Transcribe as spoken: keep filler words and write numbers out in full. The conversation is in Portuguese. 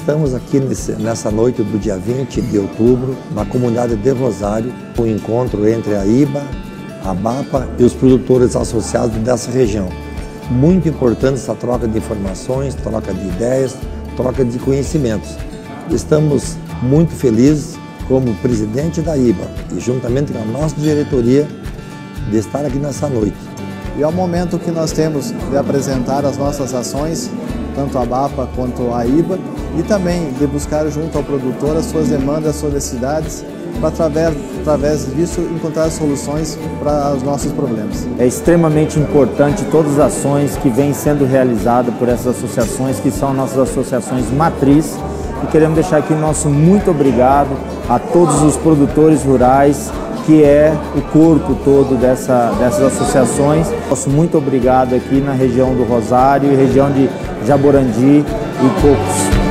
Estamos aqui nesse, nessa noite do dia vinte de outubro, na comunidade de Rosário, um encontro entre a I B A, a BAPA e os produtores associados dessa região. Muito importante essa troca de informações, troca de ideias, troca de conhecimentos. Estamos muito felizes, como presidente da I B A e juntamente com a nossa diretoria, de estar aqui nessa noite. E é o momento que nós temos de apresentar as nossas ações, tanto a BAPA quanto a I B A, e também de buscar junto ao produtor as suas demandas, as suas necessidades, para através, através disso encontrar soluções para os nossos problemas. É extremamente importante todas as ações que vêm sendo realizadas por essas associações, que são nossas associações matriz, e queremos deixar aqui nosso muito obrigado a todos os produtores rurais, que é o corpo todo dessa, dessas associações. Nosso muito obrigado aqui na região do Rosário e região de Jaborandi e Cocos.